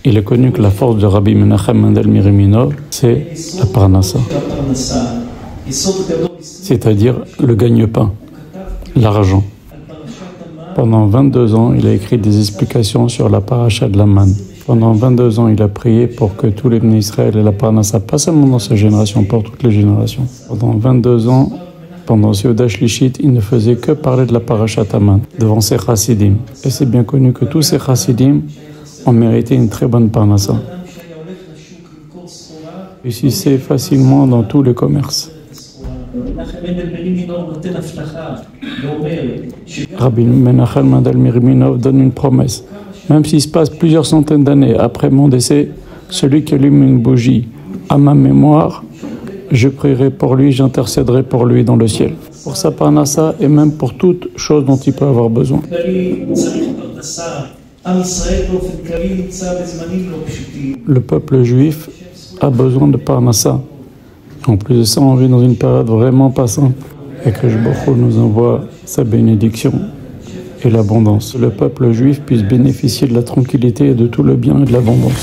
Il est connu que la force de Rabbi Menachem Mendel Miriminov, c'est la parnassa, c'est-à-dire le gagne-pain, l'argent. Pendant 22 ans, il a écrit des explications sur la paracha de la manne. Pendant 22 ans, il a prié pour que tous les bénis Israël aient la parnassa, pas seulement dans sa génération, pour toutes les générations. Pendant 22 ans, pendant Seuda Shlishit, il ne faisait que parler de la paracha Taman devant ses chassidim. Et c'est bien connu que tous ces chassidim ont mérité une très bonne parnassa. Réussissait facilement dans tous les commerces. Rabbi Menachem Mendel Miriminov donne une promesse. Même s'il se passe plusieurs centaines d'années après mon décès, celui qui allume une bougie à ma mémoire, je prierai pour lui, j'intercéderai pour lui dans le ciel. Pour sa parnassa et même pour toute chose dont il peut avoir besoin. Le peuple juif a besoin de parnassa. En plus de ça, on vit dans une période vraiment pas simple. Et que Baruch nous envoie sa bénédiction et l'abondance. Que le peuple juif puisse bénéficier de la tranquillité et de tout le bien et de l'abondance.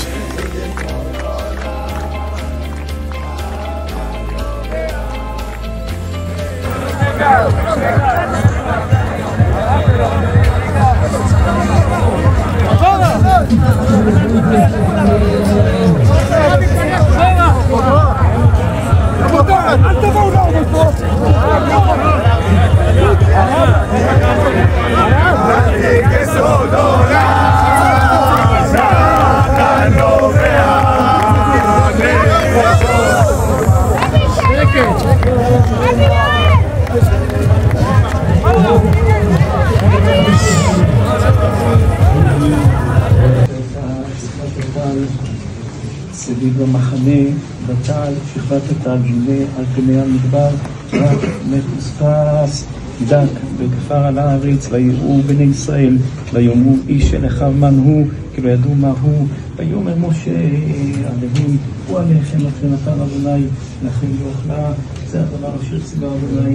סביב המחנה, בצל, שכבת התאגיני, על פני המדבר, רק מחוספס, דק וכפר על הארץ, ויראו בני ישראל, ויאמרו איש אל אחיו מן הוא, כי לא ידעו מה הוא, ויאמר משה עליהם, הוא עליכם אשר נתן אדוני, לכם לאוכלה, זה הדבר אשר ציווה אדוני.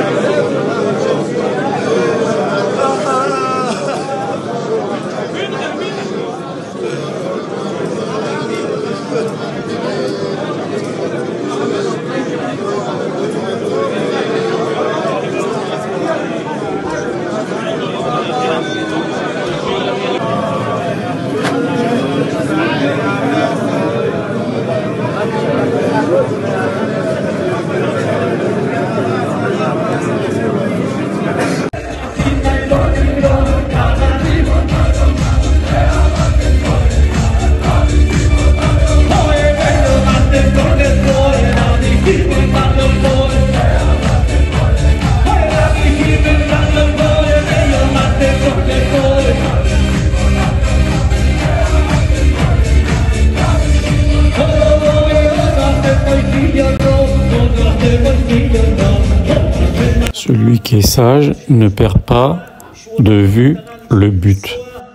Celui qui est sage ne perd pas de vue le but.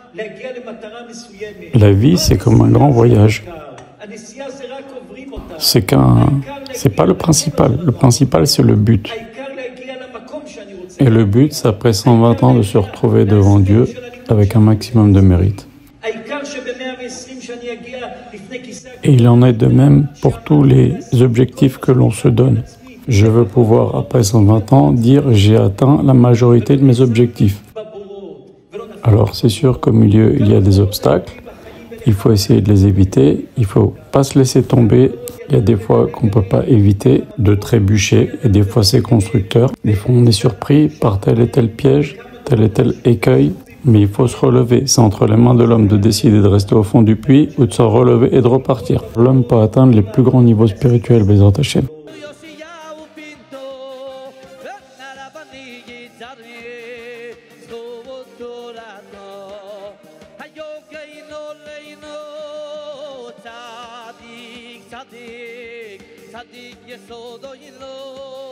La vie, c'est comme un grand voyage. C'est pas le principal. Le principal, c'est le but. Et le but, c'est après 120 ans de se retrouver devant Dieu avec un maximum de mérite. Et il en est de même pour tous les objectifs que l'on se donne. Je veux pouvoir, après 120 ans, dire j'ai atteint la majorité de mes objectifs. Alors c'est sûr qu'au milieu, il y a des obstacles. Il faut essayer de les éviter. Il ne faut pas se laisser tomber. Il y a des fois qu'on ne peut pas éviter de trébucher. Et des fois, c'est constructeur. Des fois, on est surpris par tel et tel piège, tel et tel écueil. Mais il faut se relever. C'est entre les mains de l'homme de décider de rester au fond du puits ou de se relever et de repartir. L'homme peut atteindre les plus grands niveaux spirituels, Bezrat Hashem. Tzadik yesodo yilo